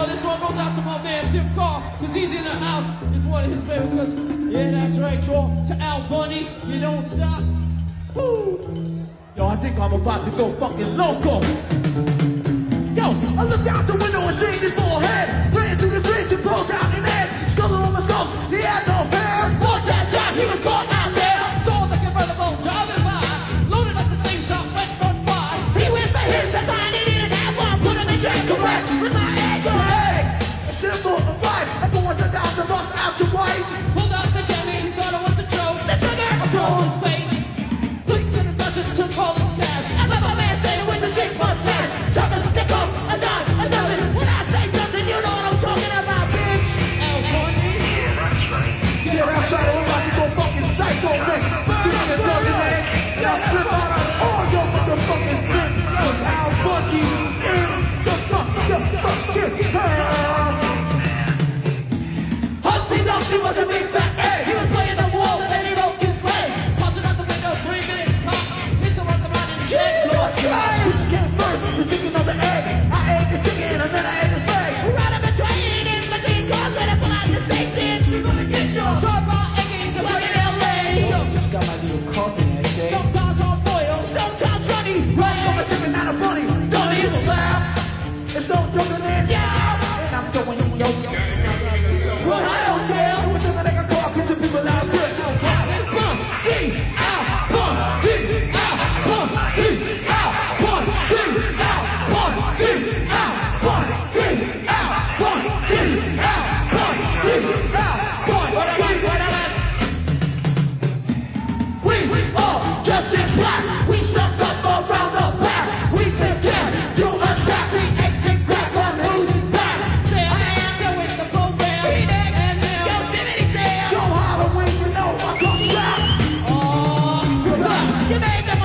this one goes out to my man Tim Carr, cause he's in the house. It's one of his favorite cuts. Yeah, that's right, y'all. To Al Bunny, you don't stop. Woo! Yo, I think I'm about to go fucking loco. Yo, I looked out the window and seen his forehead. Ran to the bridge and pulled out an head. Skull on my skulls, he had no hair. One that shot, he was caught out there. Swords like a convertible, driving by. Loaded up the same shots, went run by. He went for his design, he didn't have one. Put him in check, correct, with my head, go ahead. A symbol of life, everyone's a down to bust out your wife. Pulled out the jammy, he thought it was a joke. The trigger, I throw his face. Clicked to the Dutchess, took all his cash. I let my man say with the dick mustache. Suckers, they come, a dime, a dozen. When I say dozen, you know what I'm talking about, bitch. Al Bundy. Get outside, I'm about to go fucking psycho, man. Sticking a dozen eggs, and I'll flip out on all your motherfucking shit. Cause Al Bundy is in the fucking house. Humpty Dumpty was a big fat egg. He was playing the wall and then he broke his leg. Punching out the window, 3 minutes top. Hit the run around and shit. Who's getting first? The chicken on the egg. I ate the chicken and then I ate his leg. We're out of the train in between cars, let it pull out the station. We're gonna get you. Sharp out eggs to fucking LA. Yo, just got my little coffee that day. Sometimes on foil, sometimes runny. Right from a chicken, not a bunny. Don't even laugh. It's no joking in. Yeah. And I'm throwing yo. Well, I don't care. What's up, nigga? Call, get some people out there. You made the